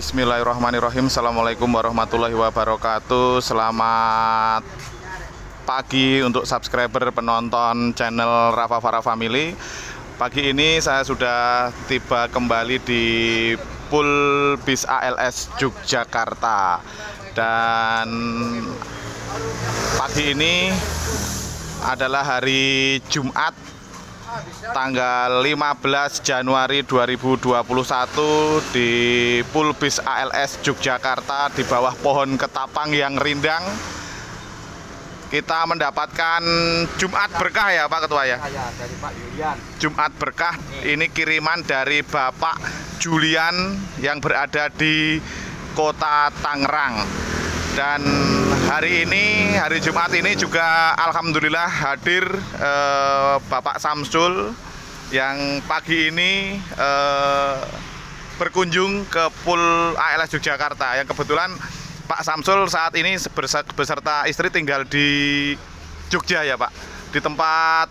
Bismillahirrahmanirrahim. Assalamualaikum warahmatullahi wabarakatuh. Selamat pagi untuk subscriber penonton channel Rafa Farah Family. Pagi ini saya sudah tiba kembali di Pool Bis ALS Yogyakarta. Dan pagi ini adalah hari Jumat tanggal 15 Januari 2021 di Pool Bis ALS Yogyakarta di bawah pohon ketapang yang rindang. Kita mendapatkan Jumat berkah ya Pak Ketua ya? Dari Pak Julian. Jumat berkah ini kiriman dari Bapak Julian yang berada di Kota Tangerang. Dan hari ini, hari Jumat ini juga alhamdulillah hadir Bapak Samsul yang pagi ini berkunjung ke Pool ALS Yogyakarta. Yang kebetulan Pak Samsul saat ini beserta istri tinggal di Jogja ya Pak, di tempat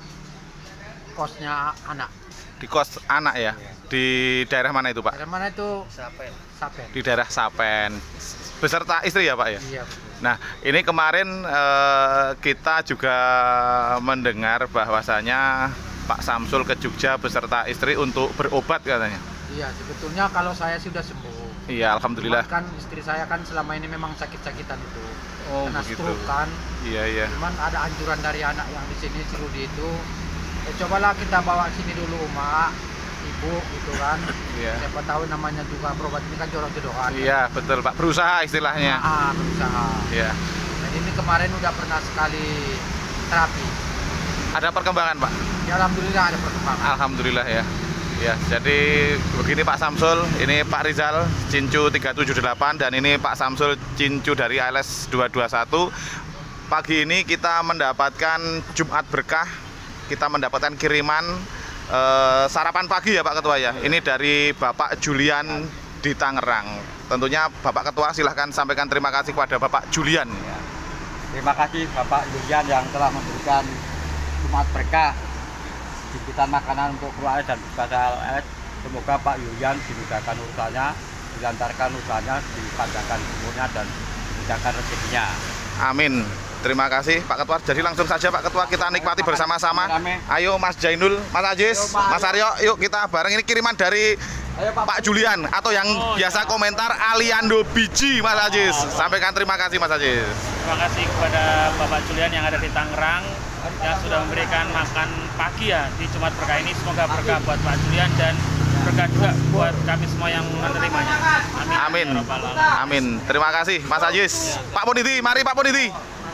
Kosnya anak. di kos anak ya. Di daerah mana itu Pak? Daerah mana itu? Sapen. Di daerah Sapen. Beserta istri ya Pak ya? Iya. Nah, ini kemarin kita juga mendengar bahwasanya Pak Samsul ke Jogja beserta istri untuk berobat katanya. Iya, sebetulnya kalau saya sudah sembuh. Iya, alhamdulillah. Cuman kan istri saya kan selama ini memang sakit-sakitan itu. Oh, kena begitu. stroke kan. Iya. Cuman ada anjuran dari anak yang di sini si Rudi itu. Cobalah kita bawa sini dulu Mak, Ibu gitu kan. Iya. Siapa tahu namanya juga berobat ini kan jodoh-jodohan. Iya, betul Pak. Berusaha istilahnya. Berusaha. Iya. Dan ini kemarin udah pernah sekali terapi. Ada perkembangan Pak? Ya alhamdulillah ada perkembangan. Alhamdulillah ya. Ya, jadi begini Pak Samsul, ini Pak Rizal Cincu 378 dan ini Pak Samsul Cincu dari ALS 221. Pagi ini kita mendapatkan Jumat berkah. Kita mendapatkan kiriman sarapan pagi ya Pak Ketua ya. Ini dari Bapak Julian di Tangerang. Tentunya Bapak Ketua silahkan sampaikan terima kasih kepada Bapak Julian. Ya. Terima kasih Bapak Julian yang telah memberikan Jumat berkah titipkan makanan untuk keluarga dan kepada ALS. Semoga Pak Julian dimudahkan usahanya, dilancarkan usahanya, dipanjangkan umurnya dan dimudahkan rezekinya. Amin. Terima kasih Pak Ketua. Jadi langsung saja Pak Ketua kita nikmati bersama-sama. Ayo Mas Jainul, Mas Ajis, Mas Aryo, yuk kita bareng. Ini kiriman dari Pak Julian atau yang biasa komentar Aliando Biji Mas Ajis. Sampaikan terima kasih Mas Ajis. Terima kasih kepada Bapak Julian yang ada di Tangerang yang sudah memberikan makan pagi ya di Jumat berkah ini. Semoga berkah buat Pak Julian dan berkah juga buat kami semua yang menerimanya. Amin. Amin. Terima kasih Mas Ajis. Pak Puniti, mari Pak Puniti.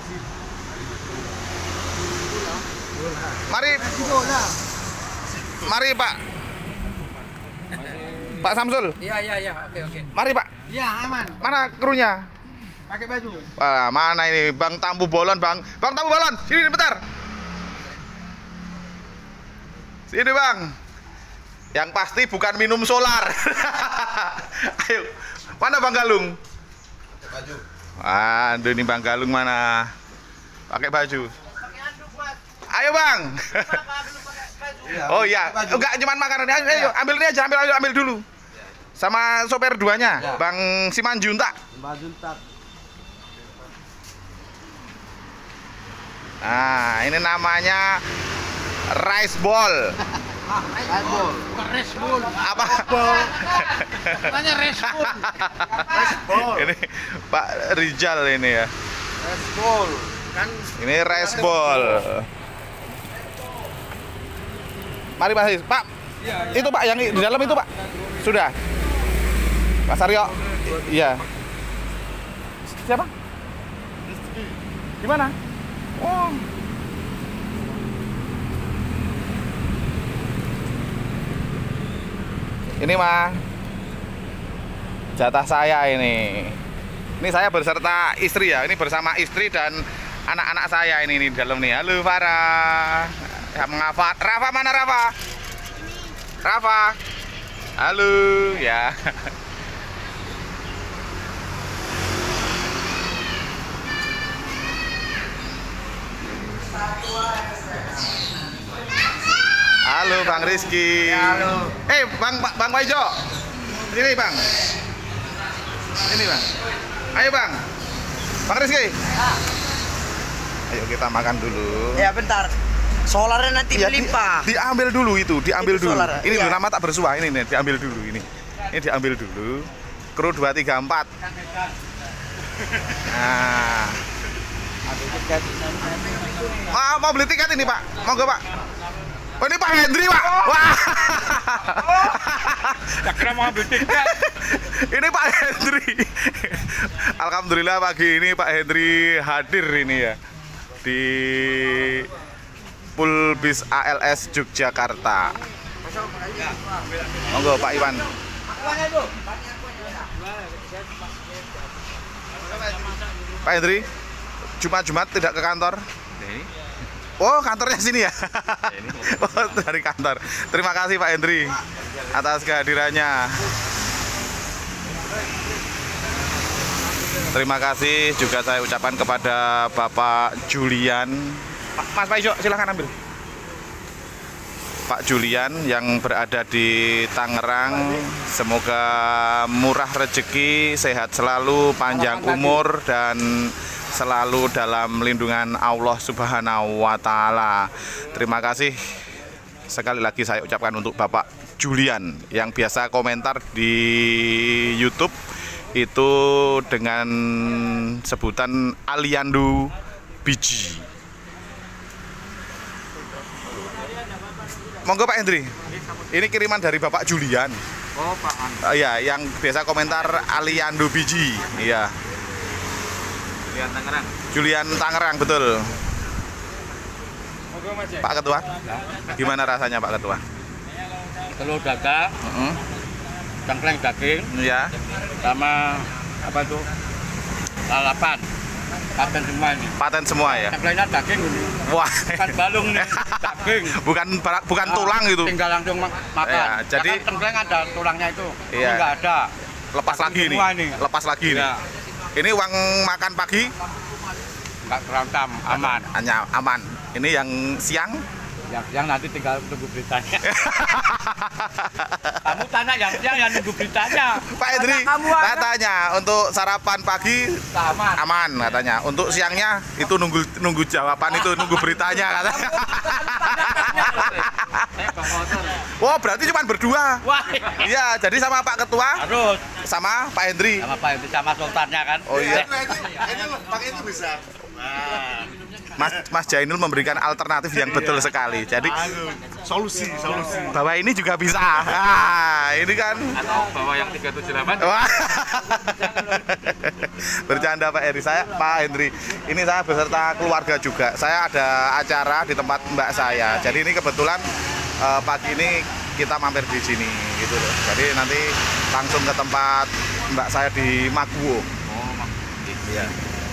Mari Pak. Pak Samsul. Iya. Oke. Mari Pak. Iya, aman. Mana krunya? Pakai baju. Wah, mana ini Bang Tambu Bolon, Bang Tambu Bolon. Sini bentar. Sini Bang. Yang pasti bukan minum solar. Ayo. Mana Bang Galung? Pakai baju. Aduh, ini Bang Galung mana? Pakai baju. Ayo Bang. Oh iya, enggak cuma makanan. Ayo, ambil ini aja, ambil dulu. Sama sopir duanya, ya. Bang Simanjuntak. Nah, ini namanya rice ball. Bukan resbol. Apa? Namanya resbol. Ini Pak Rizal ini ya. Resbol. Kan Ini rice ball. Mari Pak. Itu Pak yang di dalam itu Pak. Sudah. Mas Aryo. Iya. Siapa? Gimana? Oh. Ini mah jatah saya ini. Ini saya beserta istri ya. Ini bersama istri dan anak-anak saya ini di dalam nih. Halo Farah. Ya mengapa? Rafa mana Rafa? Rafa. Halo ya. Halo Bang Rizky. Halo. Bang Waijo. Sini Bang. ini Bang. Ayo Bang. Bang Rizky. Ayo kita makan dulu. Ya bentar. Solarnya nanti melimpah. Diambil dulu itu, diambil itu dulu. Solar. Ini Iya. dulu nama tak bersuah ini nih, diambil dulu ini. Ini diambil dulu. Kru 2 3 4. Nah. Mau beli tiket ini Pak? Monggo Pak. Oh ini Pak Hendri Pak. Wah. Tak kira mau beli tiket. Ini Pak Hendri. Alhamdulillah pagi ini Pak Hendri hadir ini ya di Pulbis ALS Yogyakarta. Monggo Pak Iwan. Pak Hendri, Jumat tidak ke kantor? Oh, kantornya sini ya? Oh, dari kantor. Terima kasih Pak Hendri atas kehadirannya. Terima kasih juga saya ucapkan kepada Bapak Julian. Mas Pak Iso, silahkan ambil. Pak Julian yang berada di Tangerang, semoga murah rezeki, sehat selalu, panjang umur, dan selalu dalam lindungan Allah Subhanahu wa Ta'ala. Terima kasih sekali lagi saya ucapkan untuk Bapak Julian yang biasa komentar di YouTube itu dengan sebutan Aliando Biji. Monggo Pak Hendri, ini kiriman dari Bapak Julian. Oh, Pak. Iya, yang biasa komentar Aliando Biji. Iya. Julian Tangerang. Julian Tangerang, betul. Pak Ketua, gimana rasanya Pak Ketua? Telur dadar, cengkleng daging, Iya. sama apa tuh? Lalapan. Paten semua ini. Paten semua ya. Cengklengnya daging ini. Wah. Bukan balung nih, daging. bukan tulang gitu. Tinggal langsung makan. Ya, jadi- Karena cengkleng ada tulangnya itu. Iya. Ini nggak ada. Lepas lagi ini. Semua ini. Lepas lagi ini. Ya. Ini uang makan pagi Nggak terancam, aman. hanya aman. Ini yang siang. Yang nanti tinggal tunggu beritanya. Kamu tanya yang nunggu beritanya. Pak Hendri, katanya untuk sarapan pagi Aman. aman katanya. Untuk siangnya itu nunggu jawaban itu, nunggu beritanya katanya. Wow, berarti cuma berdua. Wah, Iya, jadi sama Pak Ketua, harus sama Pak Hendri. sama Pak Hendri sama Sultannya kan. Oh iya. Pakai itu bisa. Mas Jainul memberikan alternatif yang betul sekali. Jadi Solusi. bahwa ini juga bisa. Ah, ini kan. Atau bawa yang 378. Wah. Bercanda Pak Hendri, Pak Hendri. Ini saya beserta keluarga juga. Saya ada acara di tempat mbak saya. Jadi ini kebetulan pagi ini kita mampir di sini gitu loh. Jadi nanti langsung ke tempat mbak saya di Maguwo. Iya.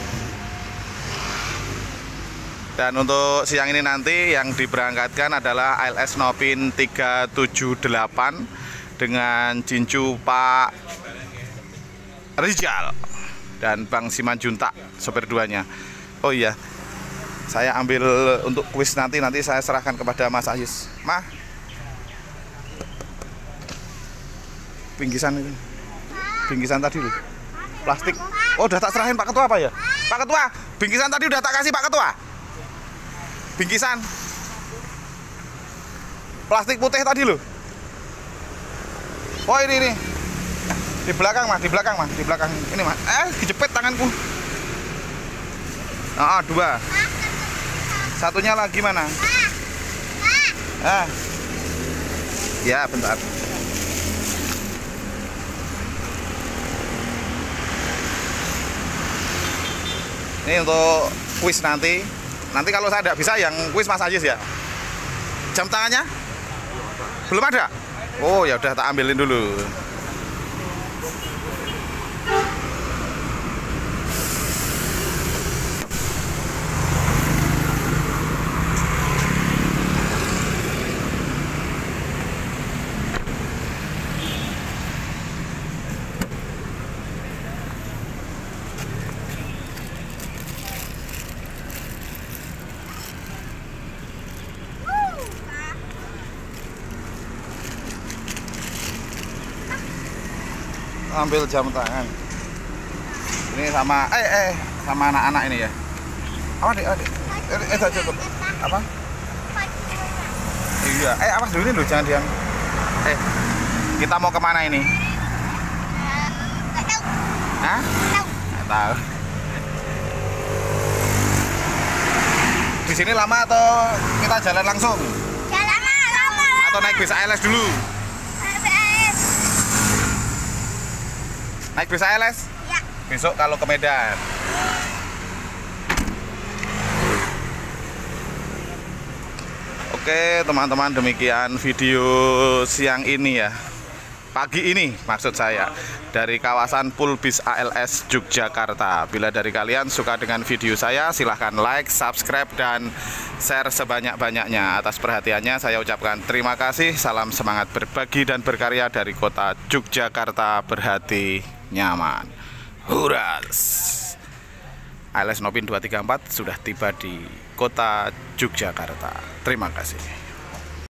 Dan untuk siang ini nanti yang diberangkatkan adalah ALS Nopin 378 dengan Cincu Pak Rizal dan Bang Simanjuntak sopir duanya. Oh iya, saya ambil untuk kuis nanti saya serahkan kepada Mas Ayus. Mah, bingkisan itu, bingkisan tadi loh, plastik. Oh udah tak serahin Pak Ketua apa ya? Pak Ketua, bingkisan tadi udah tak kasih Pak Ketua. Bingkisan plastik putih tadi loh. Oh ini di belakang mah, di belakang ini mah. Dijepit tanganku. Dua. Satunya lagi mana? Ya bentar. Ini untuk kuis nanti. Nanti kalau saya tidak bisa yang kuis Mas Ajis ya. Jam tangannya? Belum ada? Oh ya udah tak ambilin dulu. Ambil jam tangan. Ini sama sama anak-anak ini ya. Apa nih? Cukup. Apa? Iya. Awas dulu nih loh, jangan diam. Kita mau kemana ini? Nggak tahu. Hah? Nggak tahu. Di sini lama atau kita jalan langsung? Jalan lama. Atau naik bis ALS dulu? Naik bis ALS? Ya. Besok kalau ke Medan. Oke teman-teman, demikian video siang ini ya. Pagi ini maksud saya, dari kawasan Pulbis ALS Yogyakarta. Bila dari kalian suka dengan video saya, silahkan like, subscribe, dan share sebanyak-banyaknya. Atas perhatiannya saya ucapkan terima kasih. Salam semangat berbagi dan berkarya dari kota Yogyakarta, berhati nyaman. Huras. ALS Nopin 234 sudah tiba di kota Yogyakarta. Terima kasih.